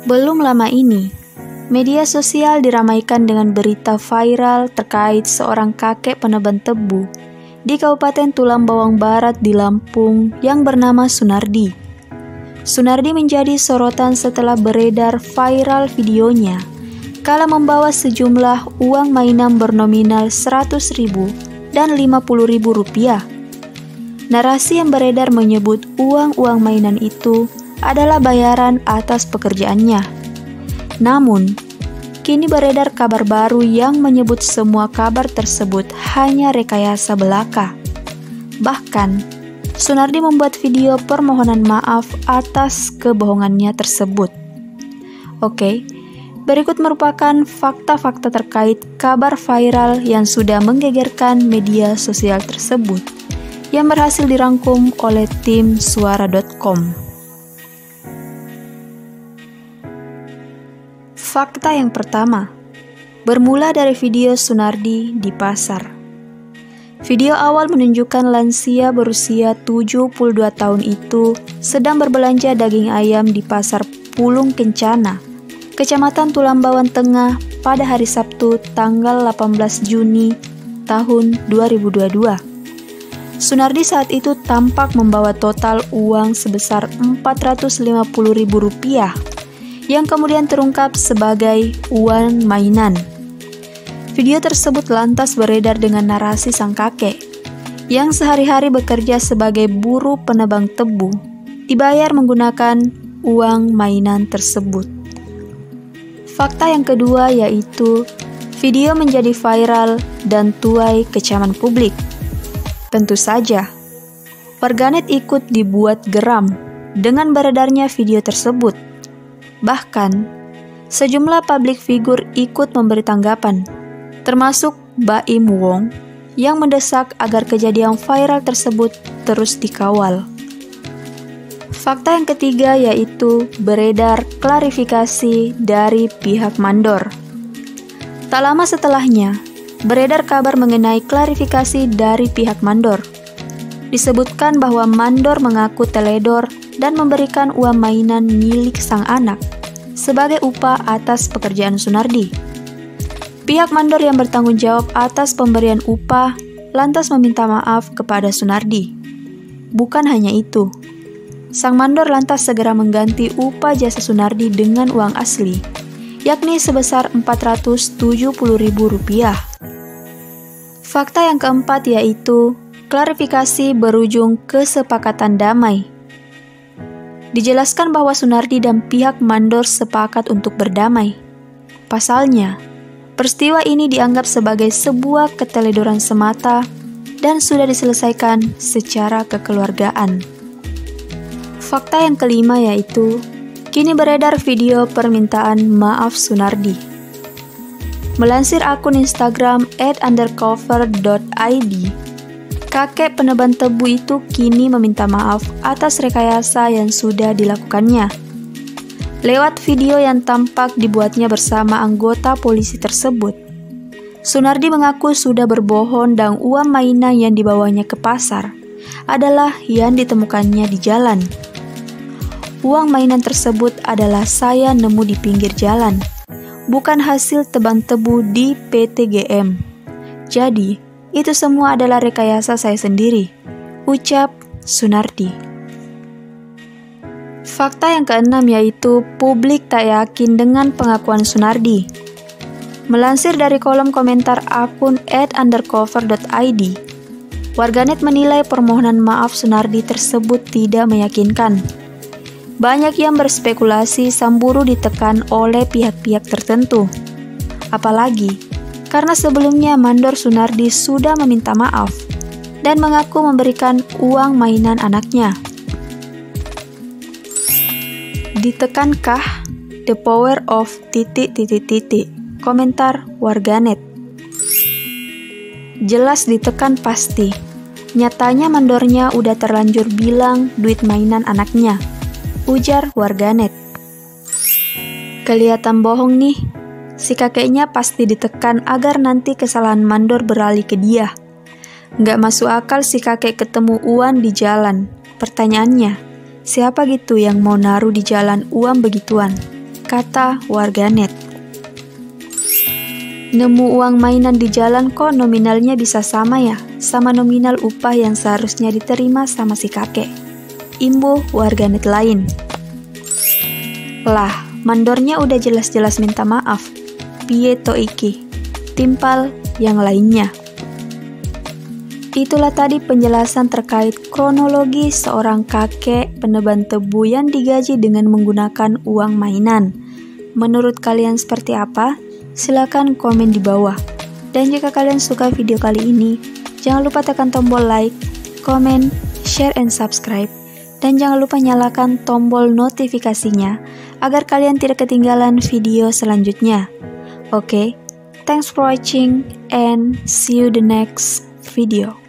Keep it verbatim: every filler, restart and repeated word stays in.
Belum lama ini, media sosial diramaikan dengan berita viral terkait seorang kakek penebang tebu di Kabupaten Tulang Bawang Barat di Lampung yang bernama Sunardi. Sunardi menjadi sorotan setelah beredar viral videonya kala membawa sejumlah uang mainan bernominal seratus ribu dan lima puluh ribu rupiah. Narasi yang beredar menyebut uang-uang mainan itu adalah bayaran atas pekerjaannya. Namun, kini beredar kabar baru yang menyebut semua kabar tersebut hanya rekayasa belaka. Bahkan, Sunardi membuat video permohonan maaf atas kebohongannya tersebut. Oke, berikut merupakan fakta-fakta terkait kabar viral yang sudah menggegerkan media sosial tersebut, yang berhasil dirangkum oleh tim suara dot com. Fakta yang pertama, bermula dari video Sunardi di pasar. Video awal menunjukkan lansia berusia tujuh puluh dua tahun itu sedang berbelanja daging ayam di Pasar Pulung Kencana, Kecamatan Tulang Bawang Tengah pada hari Sabtu tanggal delapan belas Juni tahun dua ribu dua puluh dua. Sunardi saat itu tampak membawa total uang sebesar empat ratus lima puluh ribu rupiah yang kemudian terungkap sebagai uang mainan. Video tersebut lantas beredar dengan narasi sang kakek yang sehari-hari bekerja sebagai buruh penebang tebu, dibayar menggunakan uang mainan tersebut. Fakta yang kedua yaitu video menjadi viral dan tuai kecaman publik. Tentu saja, warganet ikut dibuat geram dengan beredarnya video tersebut. Bahkan, sejumlah publik figur ikut memberi tanggapan, termasuk Baim Wong yang mendesak agar kejadian viral tersebut terus dikawal. Fakta yang ketiga yaitu beredar klarifikasi dari pihak mandor. Tak lama setelahnya, beredar kabar mengenai klarifikasi dari pihak mandor. Disebutkan bahwa mandor mengaku teledor dan memberikan uang mainan milik sang anak sebagai upah atas pekerjaan Sunardi. Pihak mandor yang bertanggung jawab atas pemberian upah lantas meminta maaf kepada Sunardi. Bukan hanya itu, sang mandor lantas segera mengganti upah jasa Sunardi dengan uang asli, yakni sebesar empat ratus tujuh puluh ribu rupiah. Fakta yang keempat yaitu klarifikasi berujung kesepakatan damai. Dijelaskan bahwa Sunardi dan pihak mandor sepakat untuk berdamai. Pasalnya, peristiwa ini dianggap sebagai sebuah keteledoran semata dan sudah diselesaikan secara kekeluargaan. Fakta yang kelima yaitu, kini beredar video permintaan maaf Sunardi. Melansir akun Instagram at undercover dot i d, kakek penebang tebu itu kini meminta maaf atas rekayasa yang sudah dilakukannya. Lewat video yang tampak dibuatnya bersama anggota polisi tersebut, Sunardi mengaku sudah berbohong dan uang mainan yang dibawanya ke pasar adalah yang ditemukannya di jalan. Uang mainan tersebut adalah saya nemu di pinggir jalan, bukan hasil tebang tebu di P T G M. Jadi, itu semua adalah rekayasa saya sendiri, ucap Sunardi. Fakta yang keenam yaitu publik tak yakin dengan pengakuan Sunardi. Melansir dari kolom komentar akun at undercover dot i d, warganet menilai permohonan maaf Sunardi tersebut tidak meyakinkan. Banyak yang berspekulasi sang buruh ditekan oleh pihak-pihak tertentu. Apalagi, karena sebelumnya mandor Sunardi sudah meminta maaf dan mengaku memberikan uang mainan anaknya. Ditekankah the power of titik titik titik? Komentar warganet. Jelas ditekan pasti. Nyatanya mandornya udah terlanjur bilang duit mainan anaknya, ujar warganet. Kelihatan bohong nih. Si kakeknya pasti ditekan agar nanti kesalahan mandor beralih ke dia. Nggak masuk akal si kakek ketemu uang di jalan. Pertanyaannya, siapa gitu yang mau naruh di jalan uang begituan? kata warganet. Nemu uang mainan di jalan kok nominalnya bisa sama ya, sama nominal upah yang seharusnya diterima sama si kakek. Imbuh warganet lain. Lah, mandornya udah jelas-jelas minta maaf. Piye to iki? Timpal yang lainnya. Itulah tadi penjelasan terkait kronologi seorang kakek peneban tebu yang digaji dengan menggunakan uang mainan. Menurut kalian seperti apa? Silakan komen di bawah. Dan jika kalian suka video kali ini, jangan lupa tekan tombol like, komen, share, and subscribe. Dan jangan lupa nyalakan tombol notifikasinya agar kalian tidak ketinggalan video selanjutnya. Oke, okay, thanks for watching and see you the next video.